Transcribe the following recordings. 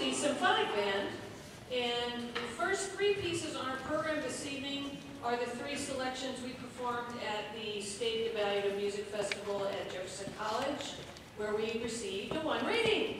University Symphonic Band. And the first three pieces on our program this evening are the three selections we performed at the State Evaluative Music Festival at Jefferson College, where we received a 1 rating.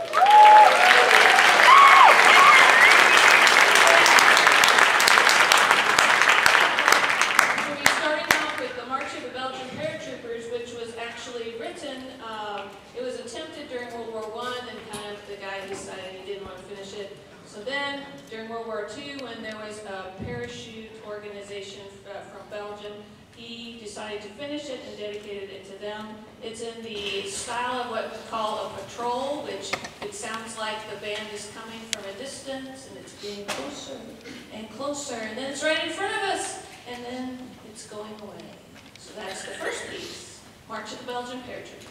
So we started off with the March of the Belgian Paratroopers, which was actually written, it was attempted during World War I, and kind of the guy decided he didn't want to finish it. So then, during World War II, when there was a parachute organization from Belgium, he decided to finish it and dedicated it to them. It's in the style of what we call a patrol, which it sounds like the band is coming from a distance, and it's getting closer and closer, and then it's right in front of us, and then it's going away. So that's the first piece, March of the Belgian Paratroopers.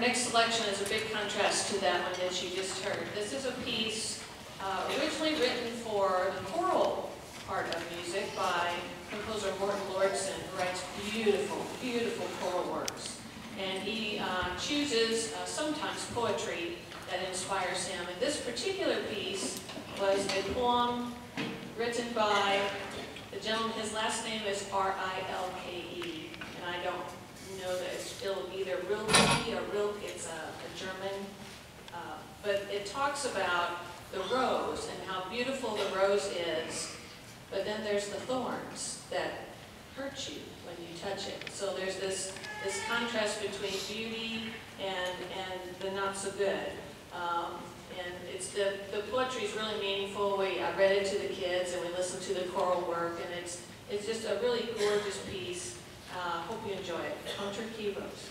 next selection is a big contrast to that one that you just heard. This is a piece originally written for the choral part of music by composer Morton Lordson, who writes beautiful, beautiful choral works. And he chooses sometimes poetry that inspires him. And this particular piece was a poem written by the gentleman. His last name is R-I-L-K-E, and I don't know that it's still either Rilke or Rilke. It's a German. But it talks about the rose and how beautiful the rose is, but then there's the thorns that hurt you when you touch it. So there's this contrast between beauty and the not so good. And it's the poetry is really meaningful. I read it to the kids and we listened to the choral work, and it's just a really gorgeous piece. Hope you enjoy it. Hunter Key Rose.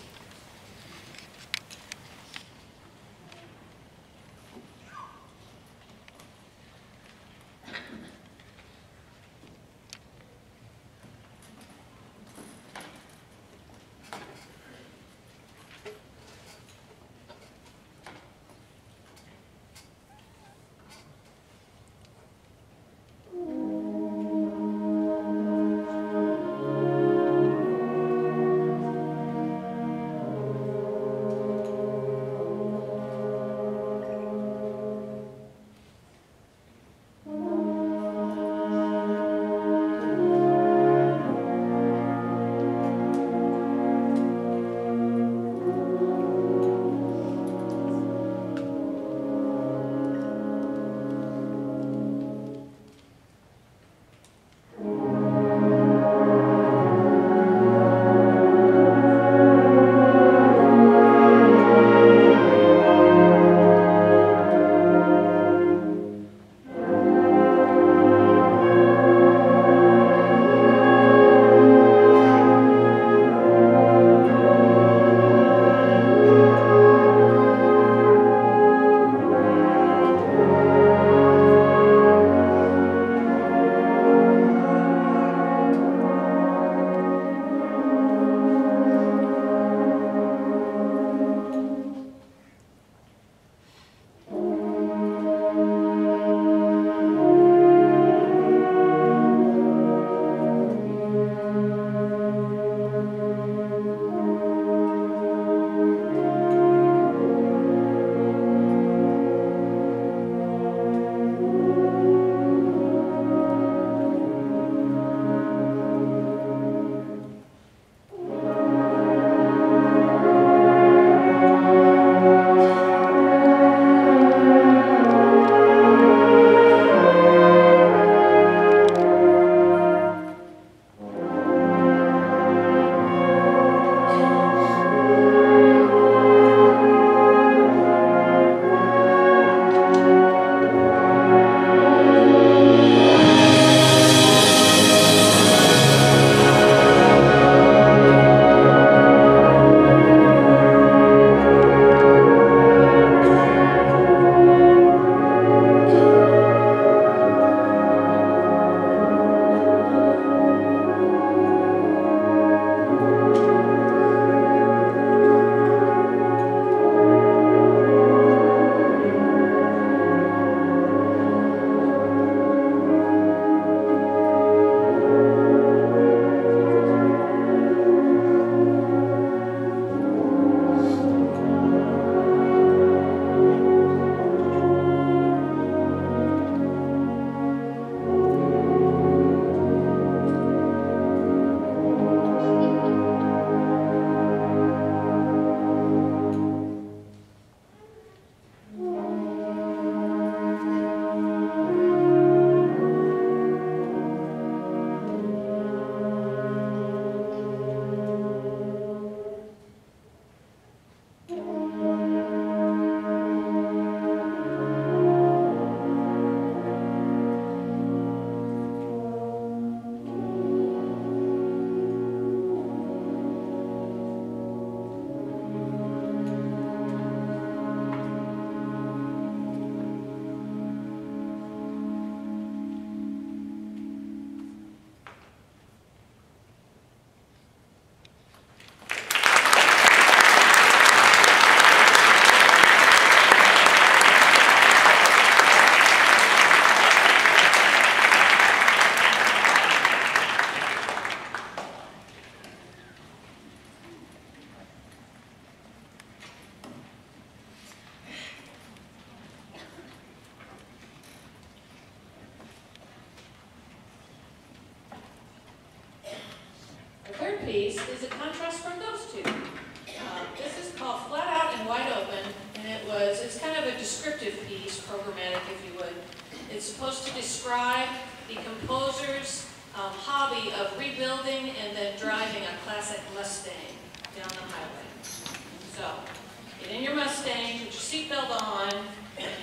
descriptive piece, programmatic if you would. It's supposed to describe the composer's hobby of rebuilding and then driving a classic Mustang down the highway. So, get in your Mustang, put your seatbelt on, and